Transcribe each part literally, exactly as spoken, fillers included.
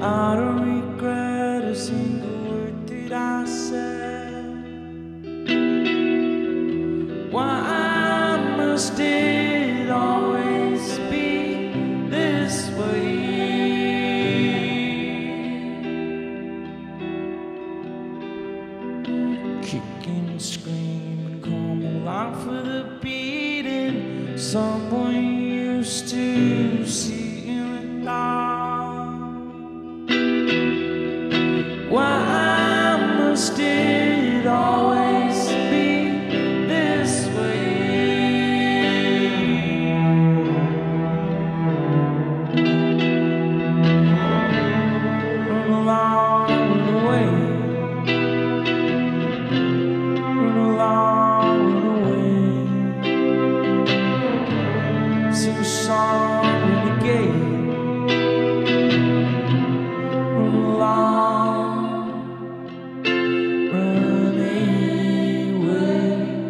I don't regret a single word that I said. Why must it always be this way? Kicking, screaming, come along for the beating. Someone used to see in the dark. Why must it always be this way? Run along the way. Run along the way. Sing a song in the gate. Run along. Run away.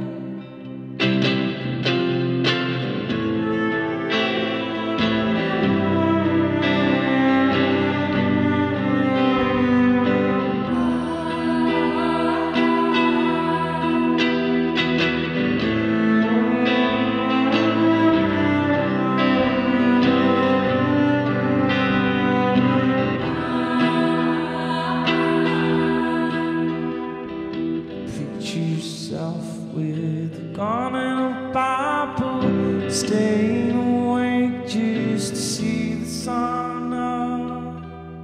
Picture yourself with a gun and a Bible, staying awake just to see the sun up.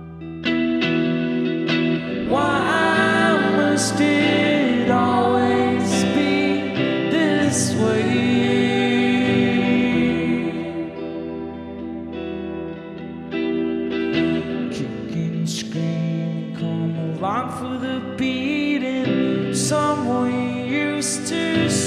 Why must it always be this way? Kicking, screaming, come along for the beating. Someone used to